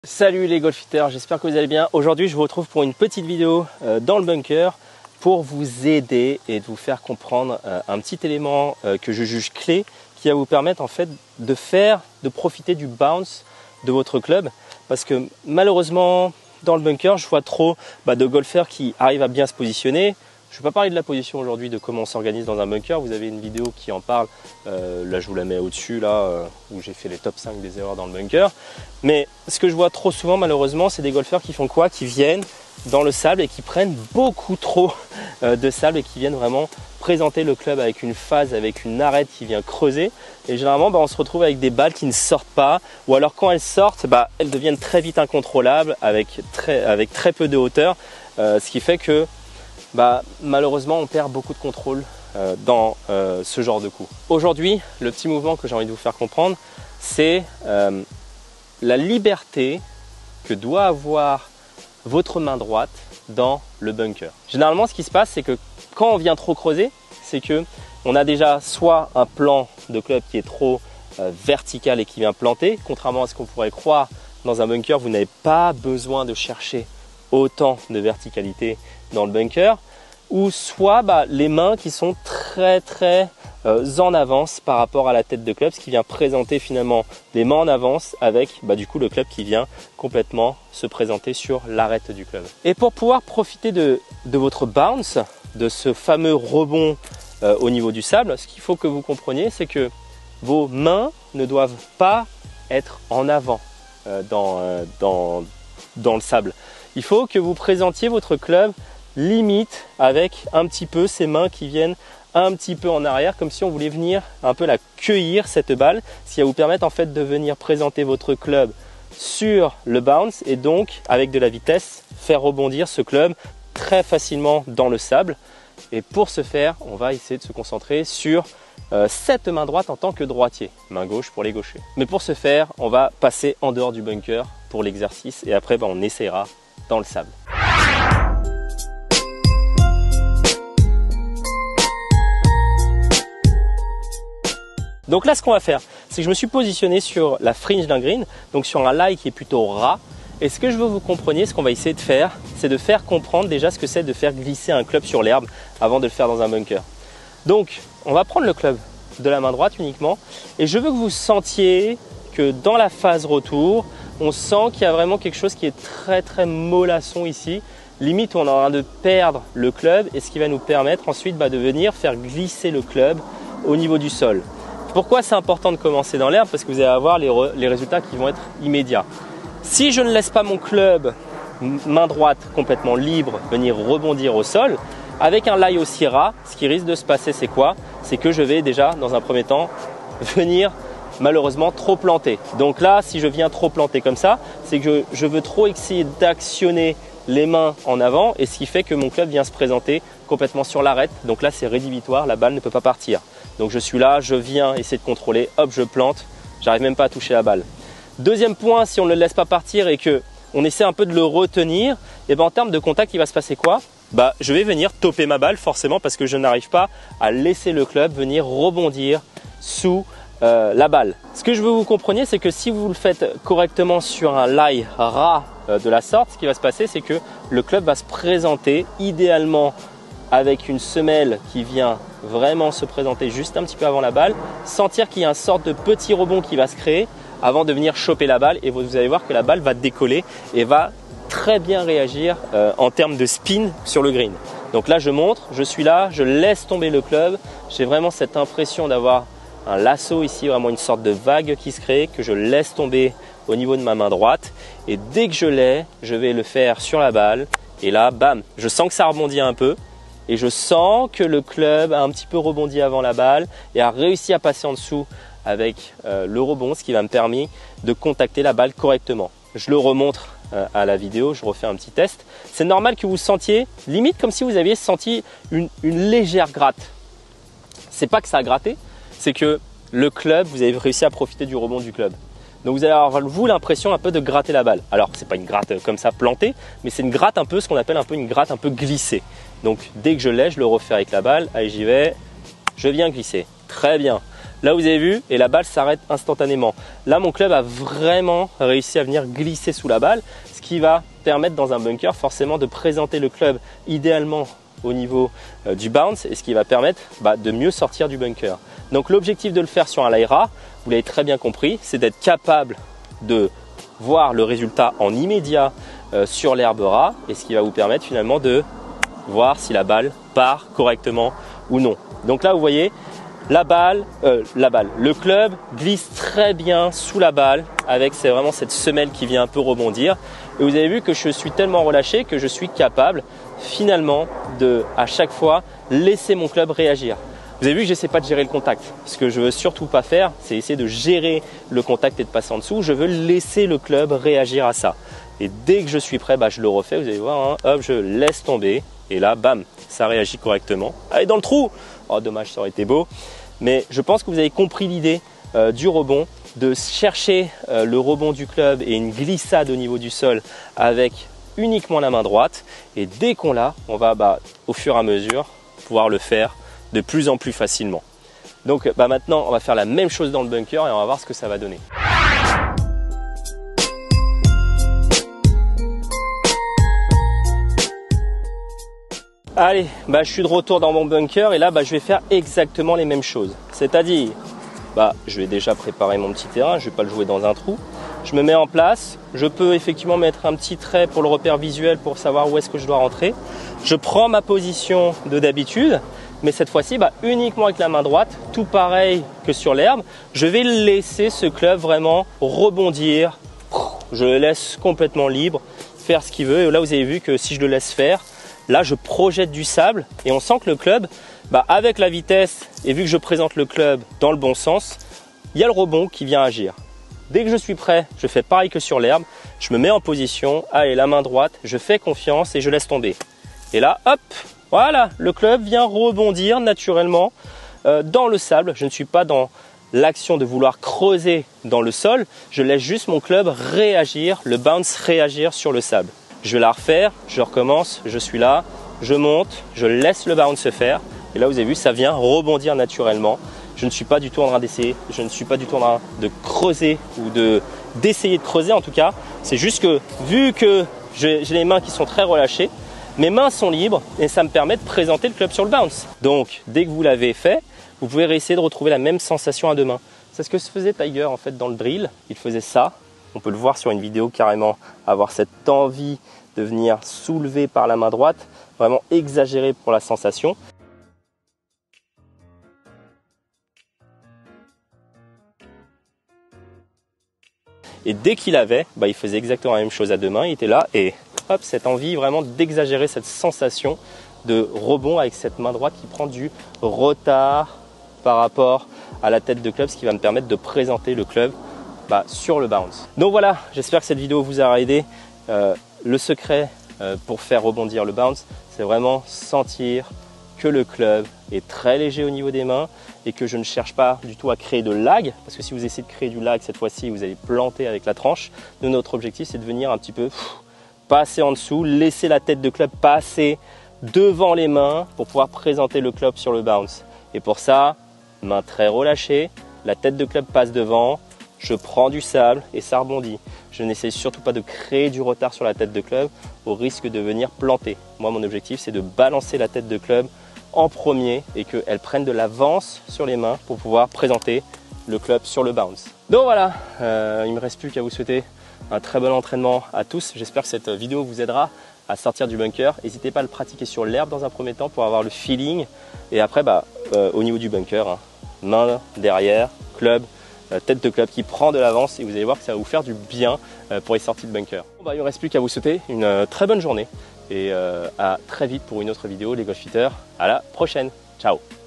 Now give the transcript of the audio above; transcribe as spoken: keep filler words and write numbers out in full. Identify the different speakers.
Speaker 1: Salut les golfiteurs, j'espère que vous allez bien. Aujourd'hui je vous retrouve pour une petite vidéo euh, dans le bunker pour vous aider et de vous faire comprendre euh, un petit élément euh, que je juge clé qui va vous permettre en fait de faire, de profiter du bounce de votre club, parce que malheureusement dans le bunker je vois trop bah, de golfeurs qui arrivent à bien se positionner. Je ne vais pas parler de la position aujourd'hui, de comment on s'organise dans un bunker. Vous avez une vidéo qui en parle. Euh, là, je vous la mets au-dessus, là, euh, où j'ai fait les top cinq des erreurs dans le bunker. Mais ce que je vois trop souvent, malheureusement, c'est des golfeurs qui font quoi? Qui viennent dans le sable et qui prennent beaucoup trop euh, de sable et qui viennent vraiment présenter le club avec une phase, avec une arête qui vient creuser. Et généralement, bah, on se retrouve avec des balles qui ne sortent pas. Ou alors, quand elles sortent, bah, elles deviennent très vite incontrôlables, avec très, avec très peu de hauteur. Euh, ce qui fait que Bah, malheureusement on perd beaucoup de contrôle euh, dans euh, ce genre de coup. Aujourd'hui, le petit mouvement que j'ai envie de vous faire comprendre, c'est euh, la liberté que doit avoir votre main droite dans le bunker. Généralement ce qui se passe, c'est que quand on vient trop creuser, c'est que on a déjà soit un plan de club qui est trop euh, vertical et qui vient planter. Contrairement à ce qu'on pourrait croire, dans un bunker vous n'avez pas besoin de chercher autant de verticalité dans le bunker, ou soit bah, les mains qui sont très très euh, en avance par rapport à la tête de club, ce qui vient présenter finalement les mains en avance avec bah, du coup le club qui vient complètement se présenter sur l'arête du club. Et pour pouvoir profiter de, de votre bounce, de ce fameux rebond euh, au niveau du sable, ce qu'il faut que vous compreniez, c'est que vos mains ne doivent pas être en avant euh, dans, euh, dans, dans le sable. Il faut que vous présentiez votre club limite avec un petit peu ces mains qui viennent un petit peu en arrière, comme si on voulait venir un peu la cueillir cette balle, ce qui va vous permettre en fait de venir présenter votre club sur le bounce et donc avec de la vitesse faire rebondir ce club très facilement dans le sable. Et pour ce faire, on va essayer de se concentrer sur euh, cette main droite en tant que droitier, main gauche pour les gauchers. Mais pour ce faire, on va passer en dehors du bunker pour l'exercice et après bah, on essaiera dans le sable. Donc là, ce qu'on va faire, c'est que je me suis positionné sur la fringe d'un green, donc sur un lie qui est plutôt ras. Et ce que je veux que vous compreniez, ce qu'on va essayer de faire, c'est de faire comprendre déjà ce que c'est de faire glisser un club sur l'herbe avant de le faire dans un bunker. Donc, on va prendre le club de la main droite uniquement et je veux que vous sentiez que dans la phase retour, on sent qu'il y a vraiment quelque chose qui est très très mollasson ici. Limite, on est en train de perdre le club et ce qui va nous permettre ensuite bah, de venir faire glisser le club au niveau du sol. Pourquoi c'est important de commencer dans l'herbe? Parce que vous allez avoir les, re, les résultats qui vont être immédiats. Si je ne laisse pas mon club main droite complètement libre venir rebondir au sol, avec un lie aussi ras, ce qui risque de se passer, c'est quoi? C'est que je vais déjà, dans un premier temps, venir malheureusement trop planter. Donc là, si je viens trop planter comme ça, c'est que je, je veux trop essayer d'actionner les mains en avant et ce qui fait que mon club vient se présenter complètement sur l'arête. Donc là, c'est rédhibitoire, la balle ne peut pas partir. Donc je suis là, je viens essayer de contrôler, hop, je plante, j'arrive même pas à toucher la balle. Deuxième point, si on ne le laisse pas partir et que on essaie un peu de le retenir, et ben en termes de contact, il va se passer quoi? Bah, je vais venir toper ma balle forcément parce que je n'arrive pas à laisser le club venir rebondir sous euh, la balle. Ce que je veux que vous compreniez, c'est que si vous le faites correctement sur un lie ras euh, de la sorte, ce qui va se passer, c'est que le club va se présenter idéalement avec une semelle qui vient vraiment se présenter juste un petit peu avant la balle, sentir qu'il y a une sorte de petit rebond qui va se créer avant de venir choper la balle et vous allez voir que la balle va décoller et va très bien réagir euh, en termes de spin sur le green. Donc là je montre, je suis là, je laisse tomber le club, j'ai vraiment cette impression d'avoir un lasso ici, vraiment une sorte de vague qui se crée que je laisse tomber au niveau de ma main droite et dès que je l'ai, je vais le faire sur la balle et là bam, je sens que ça rebondit un peu. Et je sens que le club a un petit peu rebondi avant la balle et a réussi à passer en dessous avec euh, le rebond, ce qui va me permettre de contacter la balle correctement. Je le remontre euh, à la vidéo, je refais un petit test. C'est normal que vous sentiez limite comme si vous aviez senti une, une légère gratte. C'est pas que ça a gratté, c'est que le club, vous avez réussi à profiter du rebond du club. Donc vous allez avoir vous l'impression un peu de gratter la balle. Alors c'est pas une gratte comme ça plantée, mais c'est une gratte un peu, ce qu'on appelle un peu une gratte un peu glissée. Donc dès que je l'ai, je le refais avec la balle. Allez, j'y vais. Je viens glisser. Très bien. Là, vous avez vu, et la balle s'arrête instantanément. Là, mon club a vraiment réussi à venir glisser sous la balle, ce qui va permettre dans un bunker forcément de présenter le club idéalement au niveau euh, du bounce et ce qui va permettre bah, de mieux sortir du bunker. Donc l'objectif de le faire sur un lie ras, vous l'avez très bien compris, c'est d'être capable de voir le résultat en immédiat euh, sur l'herbe ras et ce qui va vous permettre finalement de voir si la balle part correctement ou non. Donc là vous voyez, la balle, euh, la balle, le club glisse très bien sous la balle avec c'est vraiment cette semelle qui vient un peu rebondir. Et vous avez vu que je suis tellement relâché que je suis capable finalement de à chaque fois laisser mon club réagir. Vous avez vu que je n'essaie pas de gérer le contact. Ce que je veux surtout pas faire, c'est essayer de gérer le contact et de passer en dessous. Je veux laisser le club réagir à ça. Et dès que je suis prêt, bah, je le refais. Vous allez voir, hein, hop, je laisse tomber. Et là, bam, ça réagit correctement. Allez, dans le trou! Oh, dommage, ça aurait été beau. Mais je pense que vous avez compris l'idée euh, du rebond, de chercher euh, le rebond du club et une glissade au niveau du sol avec uniquement la main droite. Et dès qu'on l'a, on va bah, au fur et à mesure pouvoir le faire de plus en plus facilement. Donc bah maintenant on va faire la même chose dans le bunker et on va voir ce que ça va donner. Allez, bah, je suis de retour dans mon bunker et là bah, je vais faire exactement les mêmes choses. C'est-à-dire, bah, je vais déjà préparer mon petit terrain, je ne vais pas le jouer dans un trou. Je me mets en place, je peux effectivement mettre un petit trait pour le repère visuel pour savoir où est-ce que je dois rentrer. Je prends ma position de d'habitude. Mais cette fois-ci, bah, uniquement avec la main droite, tout pareil que sur l'herbe, je vais laisser ce club vraiment rebondir. Je le laisse complètement libre, faire ce qu'il veut. Et là, vous avez vu que si je le laisse faire, là, je projette du sable et on sent que le club, bah, avec la vitesse et vu que je présente le club dans le bon sens, il y a le rebond qui vient agir. Dès que je suis prêt, je fais pareil que sur l'herbe. Je me mets en position, allez, la main droite, je fais confiance et je laisse tomber. Et là, hop! Voilà, le club vient rebondir naturellement euh, dans le sable. Je ne suis pas dans l'action de vouloir creuser dans le sol. Je laisse juste mon club réagir, le bounce réagir sur le sable. Je vais la refaire, je recommence, je suis là, je monte, je laisse le bounce se faire. Et là, vous avez vu, ça vient rebondir naturellement. Je ne suis pas du tout en train d'essayer, je ne suis pas du tout en train de creuser ou de d'essayer de creuser en tout cas. C'est juste que vu que j'ai les mains qui sont très relâchées, mes mains sont libres et ça me permet de présenter le club sur le bounce. Donc, dès que vous l'avez fait, vous pouvez réessayer de retrouver la même sensation à deux mains. C'est ce que se faisait Tiger en fait dans le drill. Il faisait ça. On peut le voir sur une vidéo carrément, avoir cette envie de venir soulever par la main droite, vraiment exagéré pour la sensation. Et dès qu'il avait, bah, il faisait exactement la même chose à deux mains. Il était là et hop, cette envie vraiment d'exagérer cette sensation de rebond avec cette main droite qui prend du retard par rapport à la tête de club, ce qui va me permettre de présenter le club bah, sur le bounce. Donc voilà, j'espère que cette vidéo vous aura aidé. Euh, le secret euh, pour faire rebondir le bounce, c'est vraiment sentir que le club est très léger au niveau des mains et que je ne cherche pas du tout à créer de lag, parce que si vous essayez de créer du lag cette fois-ci, vous allez planter avec la tranche. Nous, notre objectif, c'est de venir un petit peu pff, passer en dessous, laisser la tête de club passer devant les mains pour pouvoir présenter le club sur le bounce. Et pour ça, main très relâchée, la tête de club passe devant, je prends du sable et ça rebondit. Je n'essaie surtout pas de créer du retard sur la tête de club au risque de venir planter. Moi, mon objectif, c'est de balancer la tête de club en premier et qu'elle prenne de l'avance sur les mains pour pouvoir présenter le club sur le bounce. Donc voilà, euh, il ne me reste plus qu'à vous souhaiter un très bon entraînement à tous. J'espère que cette vidéo vous aidera à sortir du bunker. N'hésitez pas à le pratiquer sur l'herbe dans un premier temps pour avoir le feeling. Et après, bah, euh, au niveau du bunker, hein, main derrière, club, euh, tête de club qui prend de l'avance et vous allez voir que ça va vous faire du bien euh, pour les sorties de bunker. Bon, bah, il ne me reste plus qu'à vous souhaiter une euh, très bonne journée et euh, à très vite pour une autre vidéo, les golfiteurs. À la prochaine. Ciao.